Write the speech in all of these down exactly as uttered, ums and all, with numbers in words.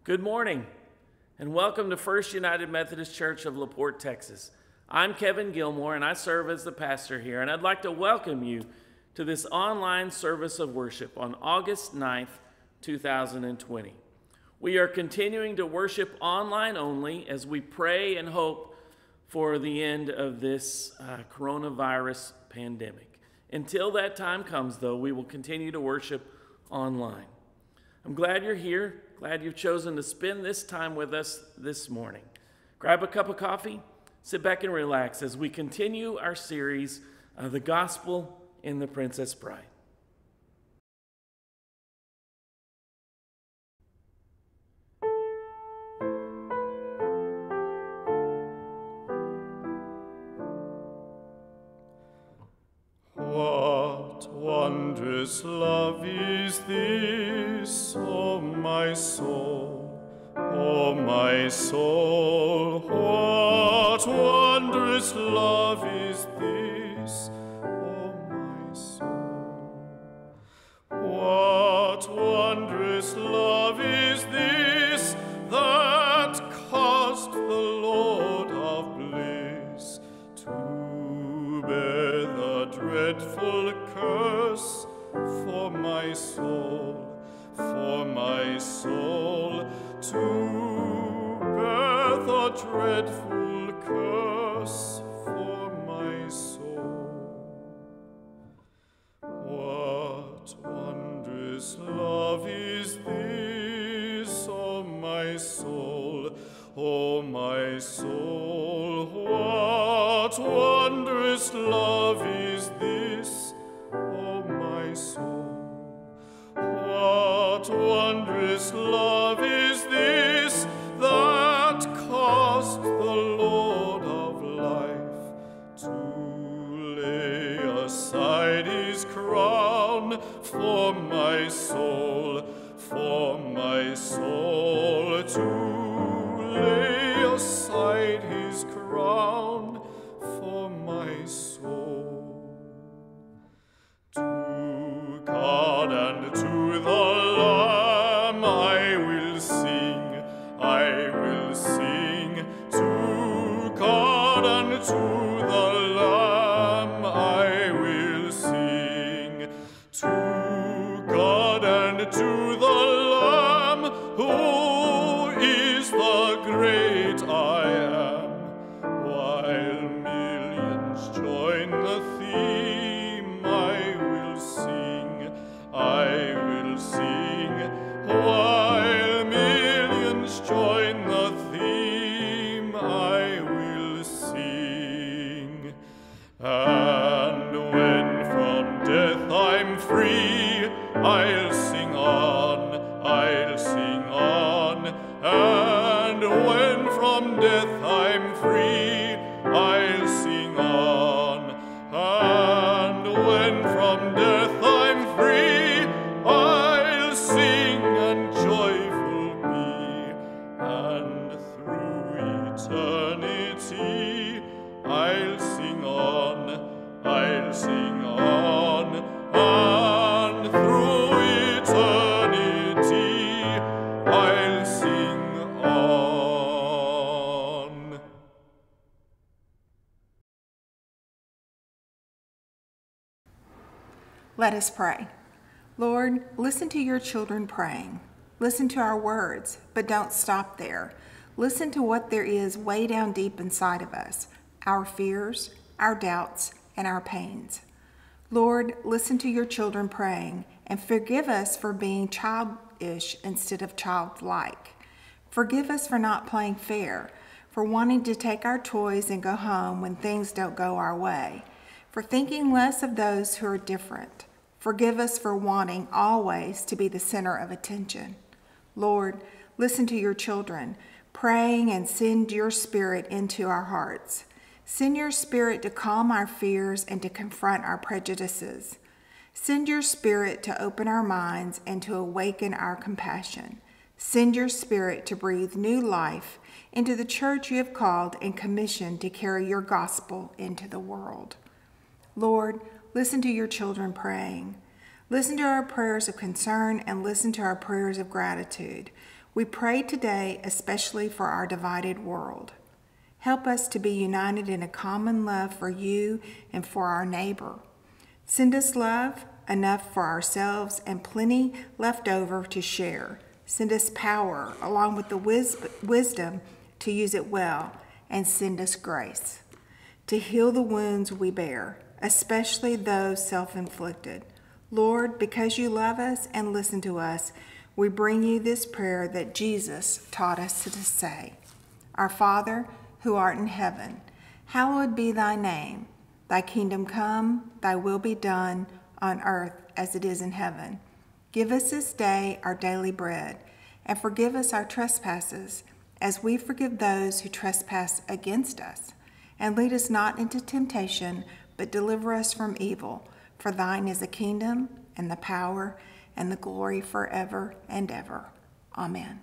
Good morning, and welcome to First United Methodist Church of LaPorte, Texas. I'm Kevin Gilmore, and I serve as the pastor here, and I'd like to welcome you to this online service of worship on August ninth, two thousand twenty. We are continuing to worship online only as we pray and hope for the end of this uh, coronavirus pandemic. Until that time comes, though, we will continue to worship online. I'm glad you're here. Glad you've chosen to spend this time with us this morning. Grab a cup of coffee, sit back and relax as we continue our series, uh, The Gospel in the Princess Bride. What wondrous love is this, O my soul, O my soul? What wondrous love is this, O my soul? What wondrous love is this that caused the Lord of bliss to bear the dreadful curse for my soul, for my soul, to bear the dreadful curse for my soul. What wondrous love is this, O my soul, O my soul? What wondrous love is this, O my soul? What wondrous love is this that caused the Lord of life to lay aside his crown for my soul, for my soul, to lay aside his crown for my soul. To God and to the Lamb I will sing, I will sing. To God and to the Lamb I will sing. To God and to the Lamb, who is the great I am, while millions join the theme, I will sing, I will sing, while millions join the theme, I will sing. And when from death I'm free, I'll sing on, I'll sing on. And when from death I'm free, I'll sing on. And when from death I'm free, I'll sing and joyful be. And through eternity, I'll sing on, I'll sing on. And through eternity, I'll sing on. Let us pray. Lord, listen to your children praying. Listen to our words, but don't stop there. Listen to what there is way down deep inside of us, our fears, our doubts, and our pains. Lord, listen to your children praying, and forgive us for being childish instead of childlike. Forgive us for not playing fair, for wanting to take our toys and go home when things don't go our way, for thinking less of those who are different. Forgive us for wanting always to be the center of attention. Lord, listen to your children, praying, and send your Spirit into our hearts. Send your Spirit to calm our fears and to confront our prejudices. Send your Spirit to open our minds and to awaken our compassion. Send your Spirit to breathe new life into the church you have called and commissioned to carry your gospel into the world. Lord, listen to your children praying. Listen to our prayers of concern and listen to our prayers of gratitude. We pray today especially for our divided world. Help us to be united in a common love for you and for our neighbor. Send us love, enough for ourselves and plenty left over to share. Send us power along with the wis- wisdom to use it well, and send us grace to heal the wounds we bear, especially those self-inflicted. Lord, because you love us and listen to us, we bring you this prayer that Jesus taught us to say. Our Father, who art in heaven, hallowed be thy name. Thy kingdom come, thy will be done on earth as it is in heaven. Give us this day our daily bread, and forgive us our trespasses, as we forgive those who trespass against us. And lead us not into temptation, but deliver us from evil. For thine is the kingdom, and the power, and the glory forever and ever. Amen.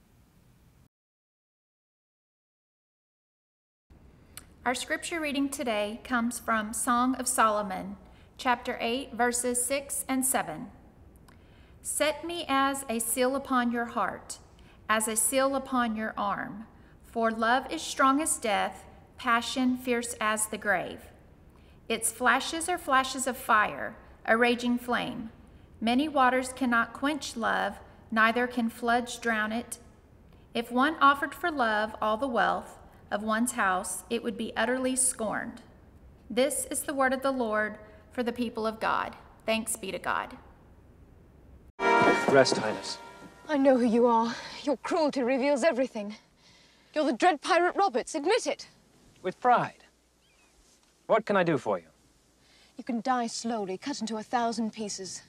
Our scripture reading today comes from Song of Solomon, chapter eight, verses six and seven. Set me as a seal upon your heart, as a seal upon your arm. For love is strong as death, passion fierce as the grave. Its flashes are flashes of fire, a raging flame. Many waters cannot quench love, neither can floods drown it. If one offered for love all the wealth of one's house, it would be utterly scorned. This is the word of the Lord for the people of God. Thanks be to God. Rest, Highness. I know who you are. Your cruelty reveals everything. You're the dread pirate Roberts. Admit it. With pride. What can I do for you? You can die slowly, cut into a thousand pieces.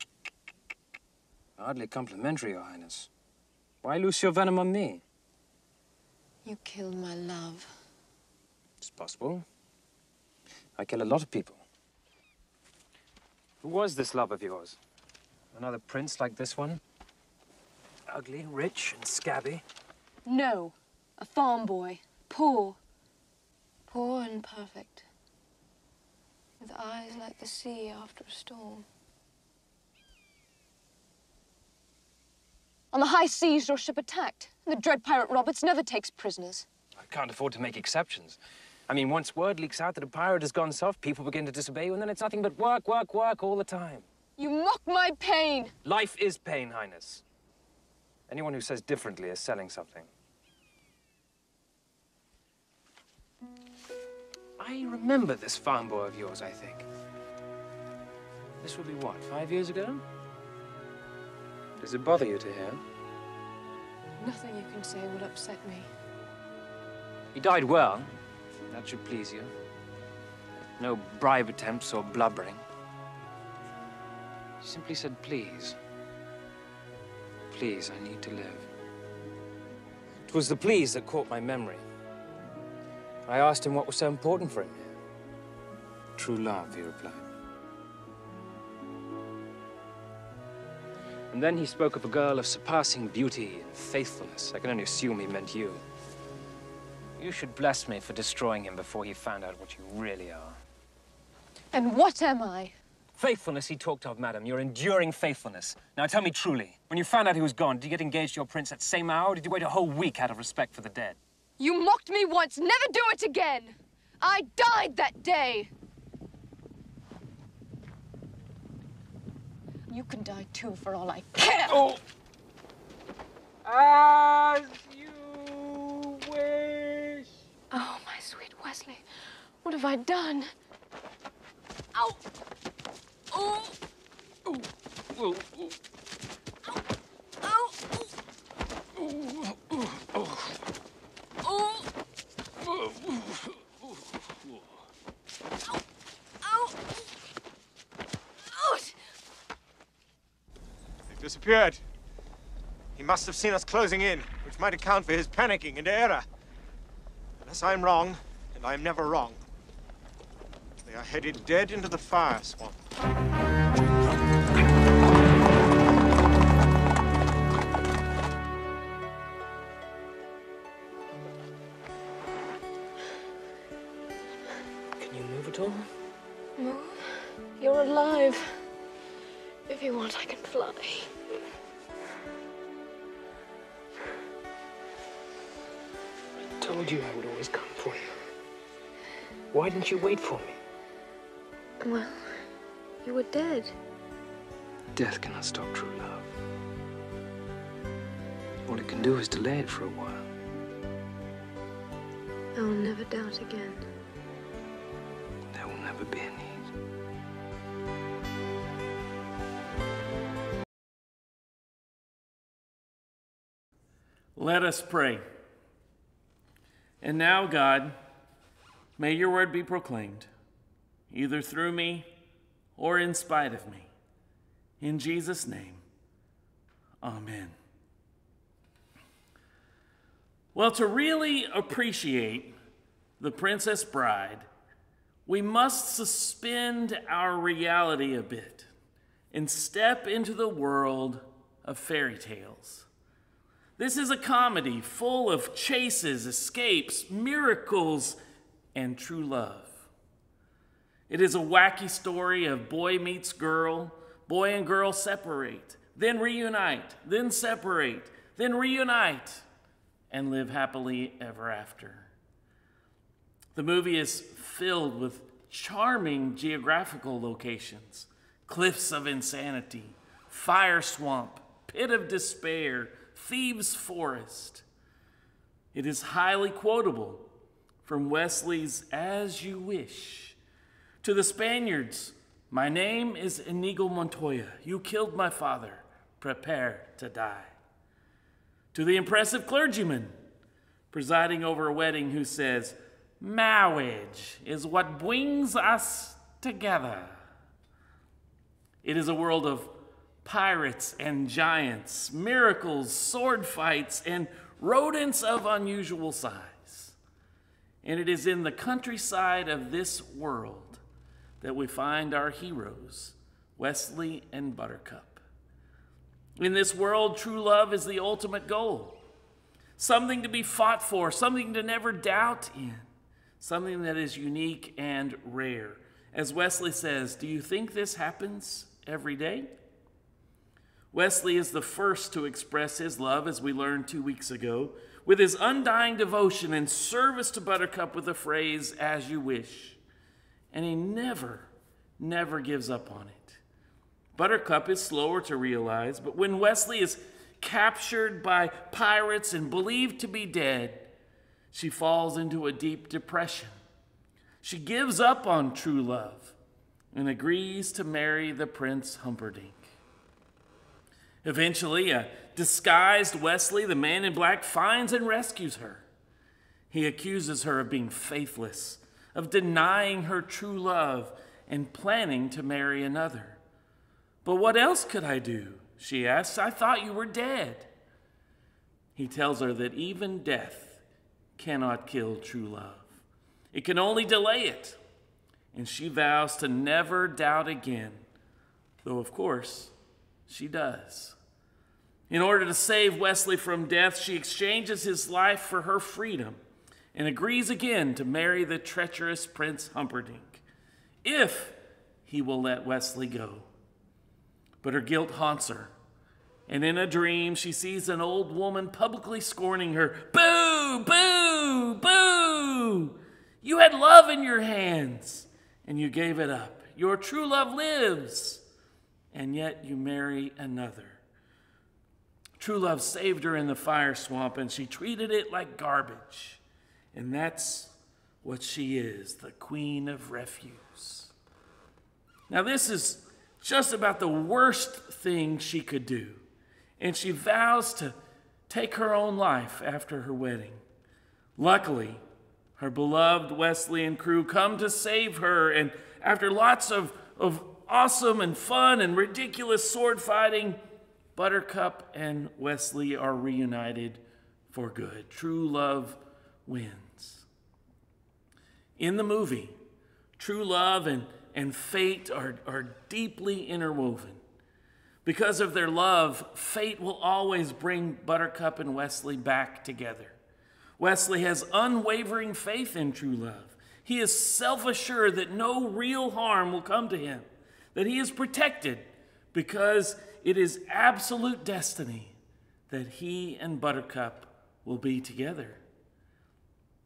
Hardly complimentary, Your Highness. Why loose your venom on me? You killed my love. It's possible. I kill a lot of people. Who was this love of yours? Another prince like this one? Ugly, rich, and scabby? No. A farm boy. Poor. Poor and perfect. With eyes like the sea after a storm. On the high seas, your ship attacked. And the dread pirate Roberts never takes prisoners. I can't afford to make exceptions. I mean, once word leaks out that a pirate has gone soft, people begin to disobey you, and then it's nothing but work, work, work all the time. You mock my pain. Life is pain, Highness. Anyone who says differently is selling something. I remember this farm boy of yours, I think. This would be what, five years ago? Does it bother you to hear? Nothing you can say will upset me. He died well. That should please you. No bribe attempts or blubbering. He simply said, please. Please, I need to live. It was the please that caught my memory. I asked him what was so important for him here. True love, he replied. And then he spoke of a girl of surpassing beauty and faithfulness. I can only assume he meant you. You should bless me for destroying him before he found out what you really are. And what am I? Faithfulness he talked of, madam. Your enduring faithfulness. Now, tell me truly, when you found out he was gone, did you get engaged to your prince that same hour, or did you wait a whole week out of respect for the dead? You mocked me once. Never do it again. I died that day. You can die too, for all I care. Oh! As you wish. Oh, my sweet Wesley. What have I done? Ow! Oh! Oh! Oh! Oh! Ow! Oh! Oh! Oh! Oh! Ow! Ouch! They've disappeared. He must have seen us closing in, which might account for his panicking and error. Unless I'm wrong, and I'm never wrong. They are headed dead into the fire swamp. Can you move at all? Move? You're alive. If you want, I can fly. told you I would always come for you. Why didn't you wait for me? Well, you were dead. Death cannot stop true love. All it can do is delay it for a while. I will never doubt again. There will never be a need. Let us pray. And now, God, may your word be proclaimed, either through me or in spite of me. In Jesus' name, amen. Well, to really appreciate The Princess Bride, we must suspend our reality a bit and step into the world of fairy tales. This is a comedy full of chases, escapes, miracles, and true love. It is a wacky story of boy meets girl, boy and girl separate, then reunite, then separate, then reunite, and live happily ever after. The movie is filled with charming geographical locations: cliffs of insanity, fire swamp, pit of despair, thieves' forest. It is highly quotable, from Wesley's "As You Wish" to the Spaniards' "My name is Inigo Montoya. You killed my father. Prepare to die." To the impressive clergyman presiding over a wedding who says, "Marriage is what brings us together." It is a world of pirates and giants, miracles, sword fights, and rodents of unusual size. And it is in the countryside of this world that we find our heroes, Wesley and Buttercup. In this world, true love is the ultimate goal. Something to be fought for, something to never doubt in, something that is unique and rare. As Wesley says, do you think this happens every day? Wesley is the first to express his love, as we learned two weeks ago, with his undying devotion and service to Buttercup with the phrase, "As you wish." And he never, never gives up on it. Buttercup is slower to realize, but when Wesley is captured by pirates and believed to be dead, she falls into a deep depression. She gives up on true love and agrees to marry the Prince Humperdinck. Eventually, a disguised Wesley, the man in black, finds and rescues her. He accuses her of being faithless, of denying her true love, and planning to marry another. "But what else could I do?" she asks. "I thought you were dead." He tells her that even death cannot kill true love. It can only delay it. And she vows to never doubt again, though of course she does. In order to save Wesley from death, she exchanges his life for her freedom and agrees again to marry the treacherous Prince Humperdinck, if he will let Wesley go. But her guilt haunts her, and in a dream she sees an old woman publicly scorning her. "Boo! Boo! Boo! You had love in your hands, and you gave it up. Your true love lives, and yet you marry another." True love saved her in the fire swamp, and she treated it like garbage. And that's what she is, the queen of refuse. Now, this is just about the worst thing she could do, and she vows to take her own life after her wedding. Luckily, her beloved Wesley and crew come to save her, and after lots of, of awesome and fun and ridiculous sword fighting, Buttercup and Wesley are reunited for good. True love wins. In the movie, true love and and fate are, are deeply interwoven. Because of their love, fate will always bring Buttercup and Wesley back together. Wesley has unwavering faith in true love. He is self-assured that no real harm will come to him, that he is protected because it is absolute destiny that he and Buttercup will be together.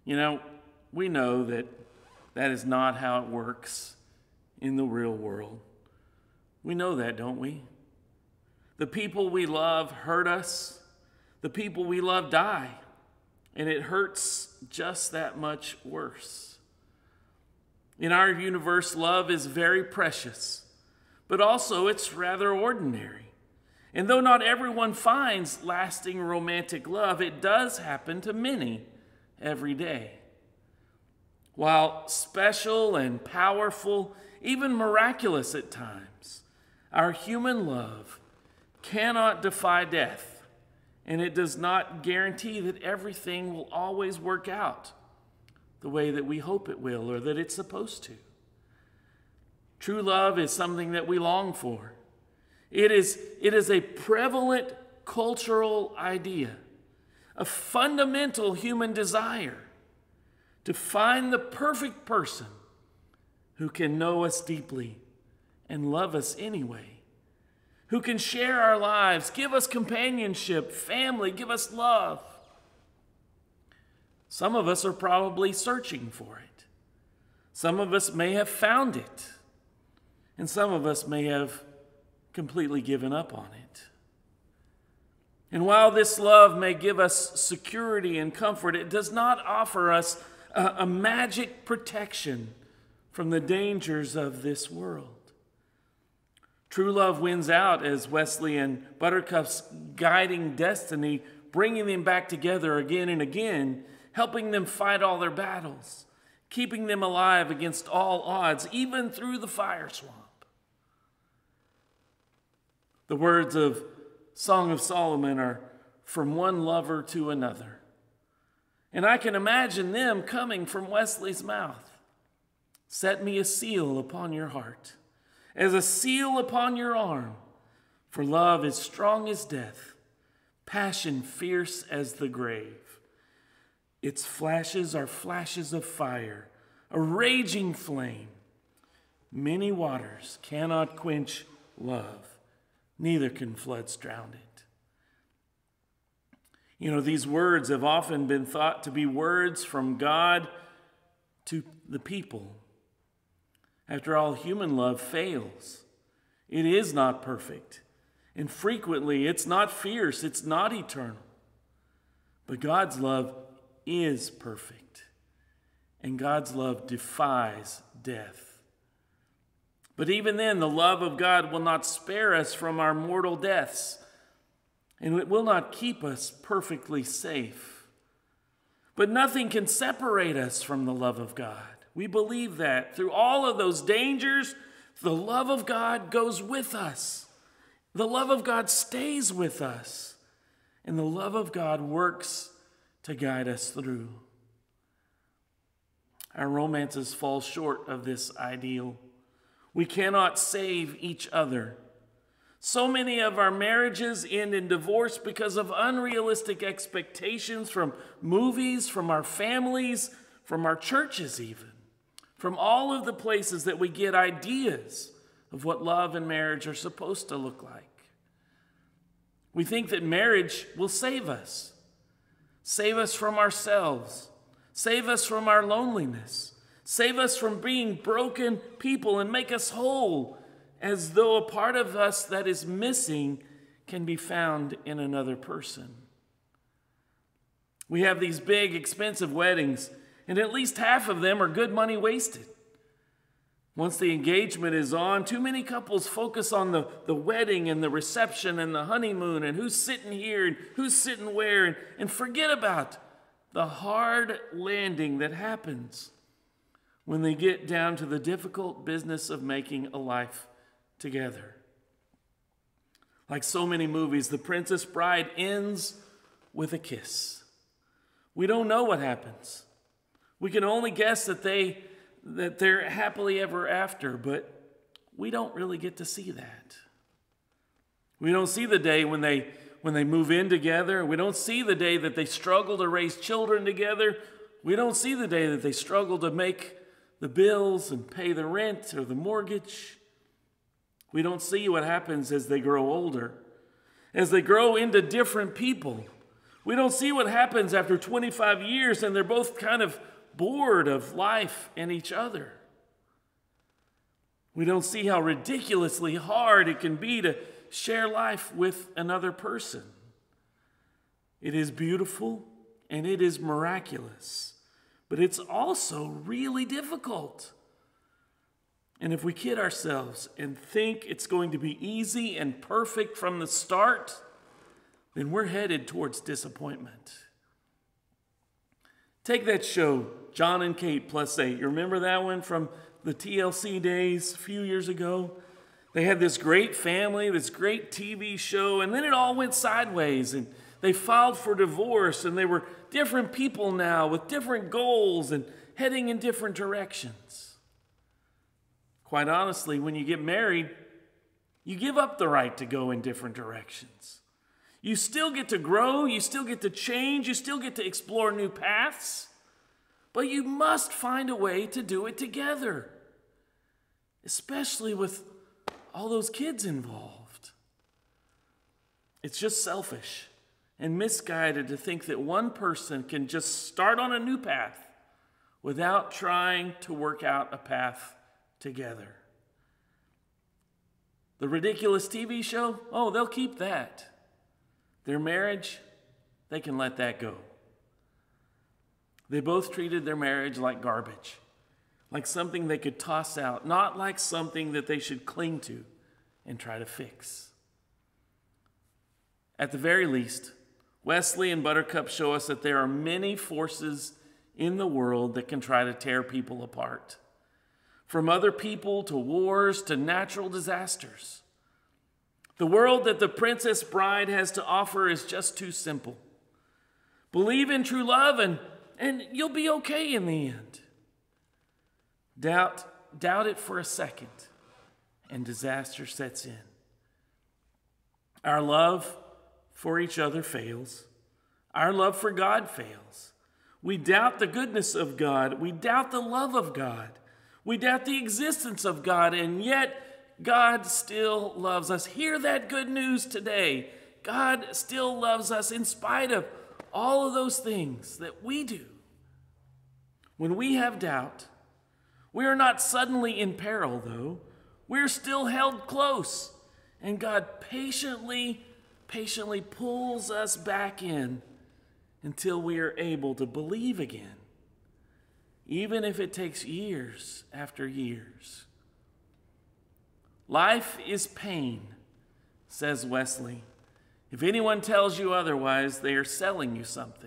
You know, we know that that is not how it works in the real world. We know that, don't we? The people we love hurt us. The people we love die. And it hurts just that much worse. In our universe, love is very precious, but also it's rather ordinary. And though not everyone finds lasting romantic love, it does happen to many every day. While special and powerful, even miraculous at times, our human love cannot defy death, and it does not guarantee that everything will always work out the way that we hope it will or that it's supposed to. True love is something that we long for. It is, it is a prevalent cultural idea, a fundamental human desire to find the perfect person who can know us deeply and love us anyway, who can share our lives, give us companionship, family, give us love. Some of us are probably searching for it. Some of us may have found it, and some of us may have completely given up on it. And while this love may give us security and comfort, it does not offer us a, a magic protection from the dangers of this world. True love wins out as Wesley and Buttercup's guiding destiny, bringing them back together again and again, helping them fight all their battles, keeping them alive against all odds, even through the fire swamp. The words of Song of Solomon are from one lover to another. And I can imagine them coming from Wesley's mouth. Set me a seal upon your heart, as a seal upon your arm, for love is strong as death, passion fierce as the grave. Its flashes are flashes of fire, a raging flame. Many waters cannot quench love, neither can floods drown it. You know, these words have often been thought to be words from God to the people. After all, human love fails. It is not perfect. And frequently, it's not fierce, it's not eternal. But God's love is perfect. And God's love defies death. But even then, the love of God will not spare us from our mortal deaths, and it will not keep us perfectly safe. But nothing can separate us from the love of God. We believe that through all of those dangers, the love of God goes with us. The love of God stays with us, and the love of God works to guide us through. Our romances fall short of this ideal. We cannot save each other. So many of our marriages end in divorce because of unrealistic expectations from movies, from our families, from our churches even, from all of the places that we get ideas of what love and marriage are supposed to look like. We think that marriage will save us, save us from ourselves, save us from our loneliness, save us from being broken people and make us whole, as though a part of us that is missing can be found in another person. We have these big, expensive weddings, and at least half of them are good money wasted. Once the engagement is on, too many couples focus on the, the wedding and the reception and the honeymoon and who's sitting here and who's sitting where, and, and forget about the hard landing that happens when they get down to the difficult business of making a life together. Like so many movies, The Princess Bride ends with a kiss. We don't know what happens. We can only guess that they that they're happily ever after, but we don't really get to see that. We don't see the day when they when they move in together. We don't see the day that they struggle to raise children together. We don't see the day that they struggle to make the bills and pay the rent or the mortgage. We don't see what happens as they grow older. As they grow into different people We don't see what happens after twenty-five years and they're both kind of bored of life and each other. We don't see how ridiculously hard it can be to share life with another person. It is beautiful and it is miraculous, but it's also really difficult. And if we kid ourselves and think it's going to be easy and perfect from the start, then we're headed towards disappointment. Take that show, John and Kate Plus Eight. You remember that one from the T L C days a few years ago? They had this great family, this great T V show, and then it all went sideways, and they filed for divorce, and they were different people now with different goals and heading in different directions. Quite honestly, when you get married, you give up the right to go in different directions. You still get to grow, you still get to change, you still get to explore new paths, but you must find a way to do it together, especially with all those kids involved. It's just selfish and misguided to think that one person can just start on a new path without trying to work out a path together. The ridiculous T V show, oh, they'll keep that. Their marriage, they can let that go. They both treated their marriage like garbage, like something they could toss out, not like something that they should cling to and try to fix. At the very least, Wesley and Buttercup show us that there are many forces in the world that can try to tear people apart. From other people to wars to natural disasters. The world that the Princess Bride has to offer is just too simple. Believe in true love and, and you'll be okay in the end. Doubt, doubt it for a second and disaster sets in. Our love for each other fails. Our love for God fails. We doubt the goodness of God. We doubt the love of God. We doubt the existence of God, and yet God still loves us. Hear that good news today. God still loves us in spite of all of those things that we do. When we have doubt, we are not suddenly in peril, though. We're still held close, and God patiently, patiently pulls us back in until we are able to believe again, even if it takes years after years. Life is pain, says Wesley. If anyone tells you otherwise, they are selling you something.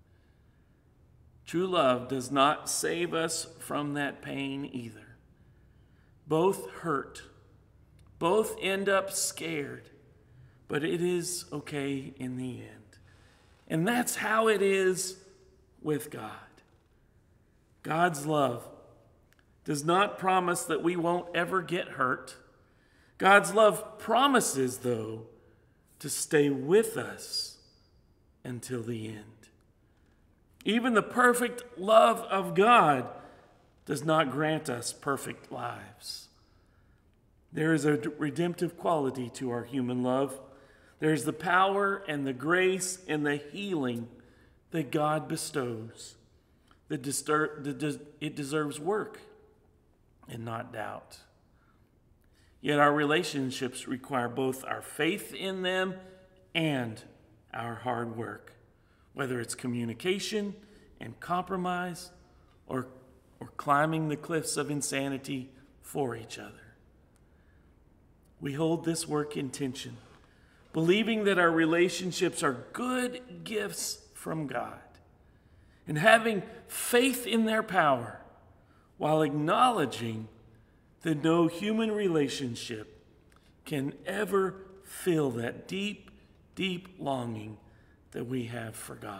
True love does not save us from that pain either. Both hurt. Both end up scared. But it is okay in the end. And that's how it is with God. God's love does not promise that we won't ever get hurt. God's love promises, though, to stay with us until the end. Even the perfect love of God does not grant us perfect lives. There is a redemptive quality to our human love. There's the power and the grace and the healing that God bestows. That it deserves work and not doubt. Yet our relationships require both our faith in them and our hard work, whether it's communication and compromise or, or climbing the cliffs of insanity for each other. We hold this work in tension, believing that our relationships are good gifts from God, and having faith in their power while acknowledging that no human relationship can ever fill that deep, deep longing that we have for God.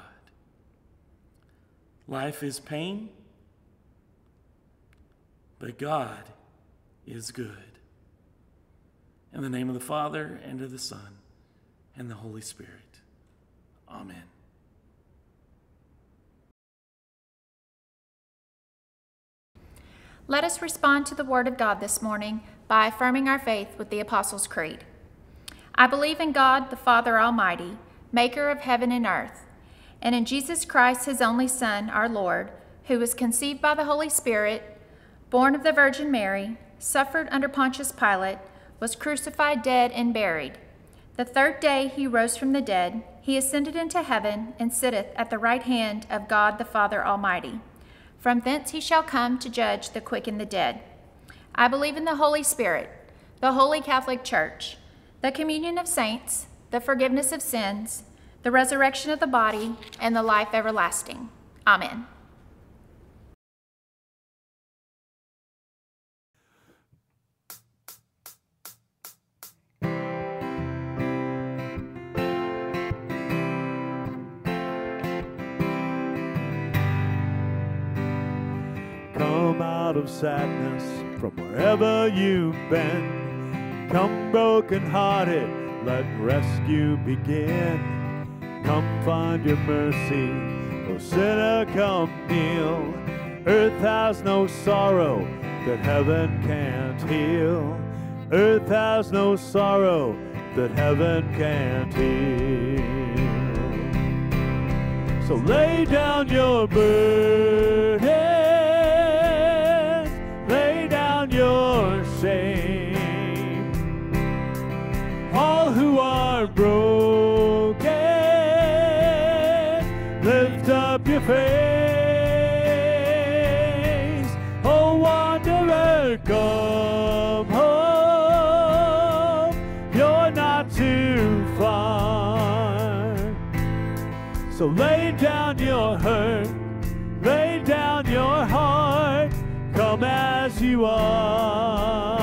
Life is pain, but God is good. In the name of the Father, and of the Son, and the Holy Spirit. Amen. Let us respond to the Word of God this morning by affirming our faith with the Apostles' Creed. I believe in God, the Father Almighty, maker of heaven and earth, and in Jesus Christ, his only Son, our Lord, who was conceived by the Holy Spirit, born of the Virgin Mary, suffered under Pontius Pilate, was crucified, dead, and buried. The third day he rose from the dead. He ascended into heaven and sitteth at the right hand of God the Father Almighty. From thence he shall come to judge the quick and the dead. I believe in the Holy Spirit, the Holy Catholic Church, the communion of saints, the forgiveness of sins, the resurrection of the body, and the life everlasting. Amen. Come out of sadness from wherever you've been. Come broken-hearted, let rescue begin. Come find your mercy, O sinner, come kneel. Earth has no sorrow that heaven can't heal. Earth has no sorrow that heaven can't heal. So lay down your burden, lay down your shame. All who are broken, lift up your face. Oh, wanderer, come home. You're not too far. So lay down your hurt, lay down your heart. Come as you are.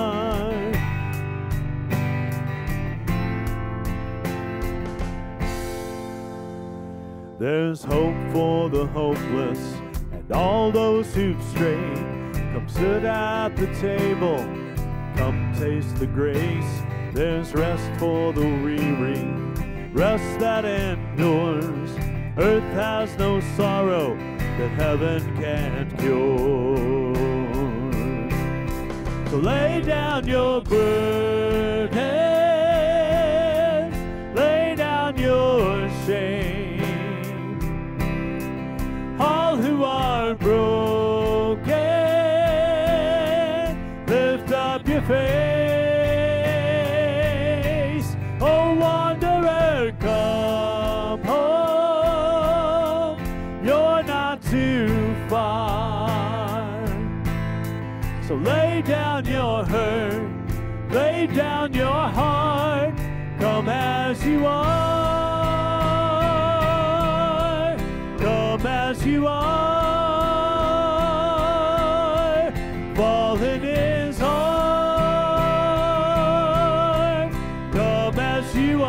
There's hope for the hopeless and all those who've strayed. Come sit at the table, come taste the grace. There's rest for the weary, rest that endures. Earth has no sorrow that heaven can't cure. So lay down your burdens, lay down your shame. All who are broken, lift up your face. Oh, wanderer, come home. You're not too far. So lay down your hurt, lay down your heart. Come as you are, come as you are. Fall in his arms, come as you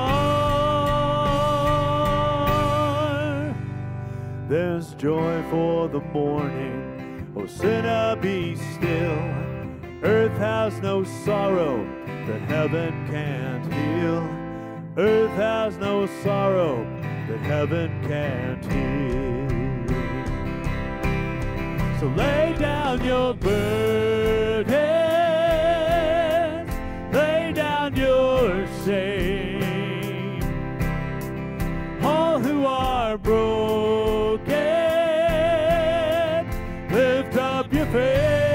are. There's joy for the morning, oh sinner, be still. Earth has no sorrow that heaven can't heal. Earth has no sorrow that heaven can't heal. So lay down your burdens, lay down your shame. All who are broken, lift up your face.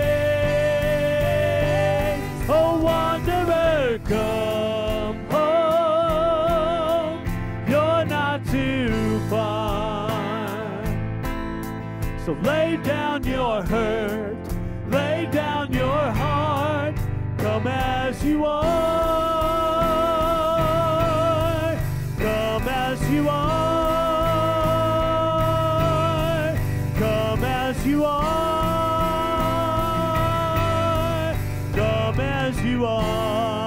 Oh, wanderer, come home. You're not too far. So lay down your hurt, lay down your heart. Come as you are, come as you are, come as you are, come as you are.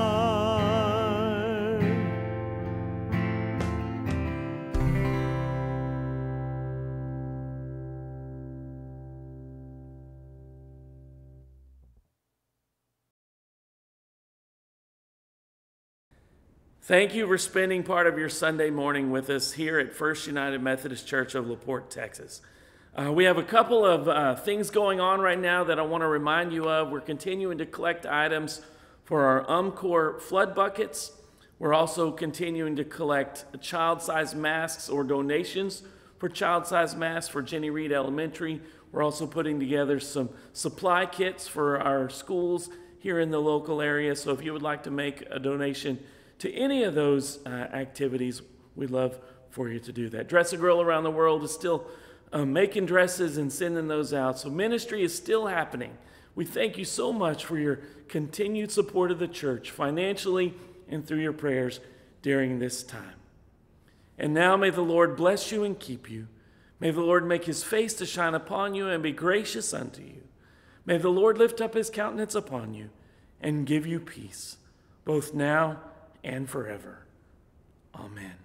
Thank you for spending part of your Sunday morning with us here at First United Methodist Church of LaPorte, Texas. Uh, we have a couple of uh, things going on right now that I want to remind you of. We're continuing to collect items for our UMCOR flood buckets. We're also continuing to collect child-sized masks or donations for child-sized masks for Jenny Reed Elementary. We're also putting together some supply kits for our schools here in the local area. So if you would like to make a donation to any of those uh, activities, we'd love for you to do that. Dress a Girl around the world is still uh, making dresses and sending those out. So ministry is still happening. We thank you so much for your continued support of the church, financially and through your prayers during this time. And now may the Lord bless you and keep you. May the Lord make his face to shine upon you and be gracious unto you. May the Lord lift up his countenance upon you and give you peace, both now and forever. Amen.